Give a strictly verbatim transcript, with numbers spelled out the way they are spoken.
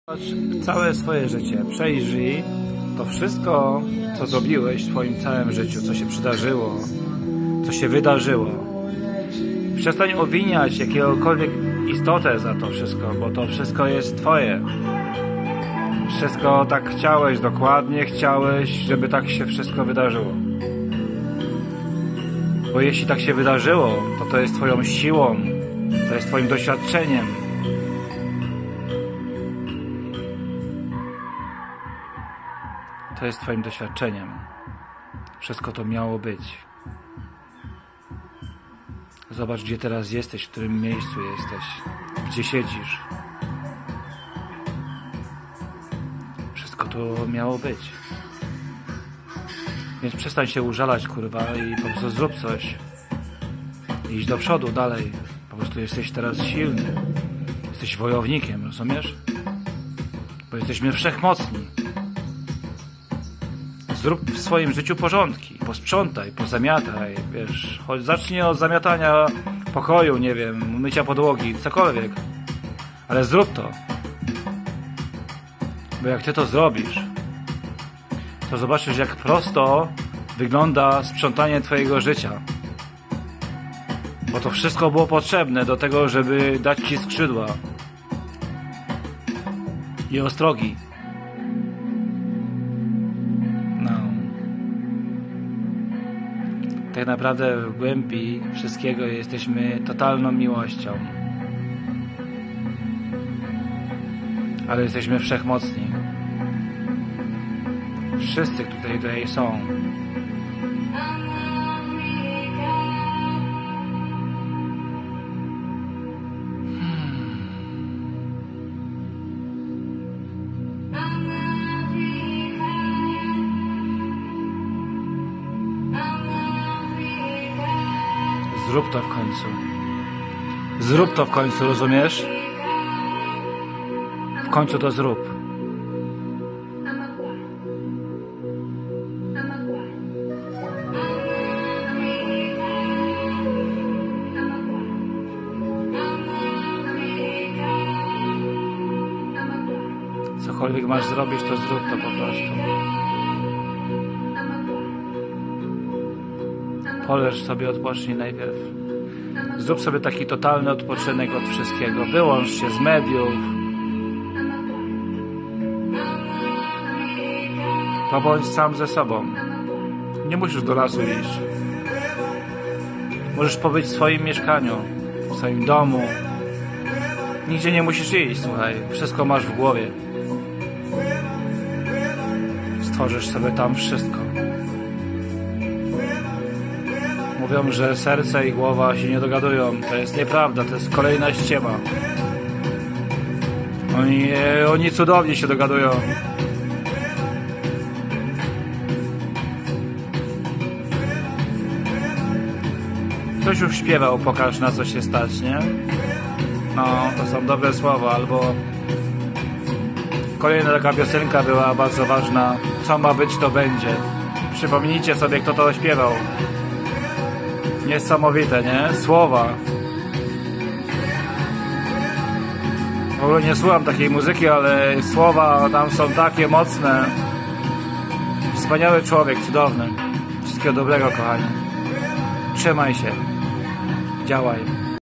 Całe swoje życie przejrzyj to wszystko, co zrobiłeś w twoim całym życiu, co się przydarzyło, co się wydarzyło. Przestań obwiniać jakiegokolwiek istotę za to wszystko, bo to wszystko jest twoje. Wszystko tak chciałeś, dokładnie chciałeś, żeby tak się wszystko wydarzyło. Bo jeśli tak się wydarzyło, to to jest twoją siłą, to jest twoim doświadczeniem. To jest twoim doświadczeniem. Wszystko to miało być. Zobacz, gdzie teraz jesteś, w którym miejscu jesteś, gdzie siedzisz. Wszystko to miało być. Więc przestań się użalać, kurwa, i po prostu zrób coś. Idź do przodu, dalej. Po prostu jesteś teraz silny. Jesteś wojownikiem, rozumiesz? Bo jesteśmy wszechmocni. Zrób w swoim życiu porządki, posprzątaj, pozamiataj, wiesz, choć zacznij od zamiatania pokoju, nie wiem, mycia podłogi, cokolwiek, ale zrób to, bo jak ty to zrobisz, to zobaczysz, jak prosto wygląda sprzątanie twojego życia, bo to wszystko było potrzebne do tego, żeby dać ci skrzydła i ostrogi. Tak naprawdę w głębi wszystkiego jesteśmy totalną miłością. Ale jesteśmy wszechmocni. Wszyscy tutaj, tutaj są. Zrób to w końcu. Zrób to w końcu, rozumiesz? W końcu to zrób. Cokolwiek masz zrobić, to zrób to po prostu. Poleż sobie, odpocznij najpierw. Zrób sobie taki totalny odpoczynek od wszystkiego. Wyłącz się z mediów. Pobądź sam ze sobą. Nie musisz do lasu iść. Możesz pobyć w swoim mieszkaniu, w swoim domu. Nigdzie nie musisz iść, słuchaj. Wszystko masz w głowie. Stworzysz sobie tam wszystko. Mówią, że serce i głowa się nie dogadują. To jest nieprawda, to jest kolejna ściema. Oni, oni cudownie się dogadują. Ktoś już śpiewał, pokaż na co się stać, nie? No, to są dobre słowa, albo kolejna taka piosenka była bardzo ważna. Co ma być, to będzie. Przypomnijcie sobie, kto to śpiewał. Niesamowite, nie? Słowa. W ogóle nie słucham takiej muzyki, ale słowa tam są takie mocne. Wspaniały człowiek, cudowny. Wszystkiego dobrego, kochani. Trzymaj się. Działaj.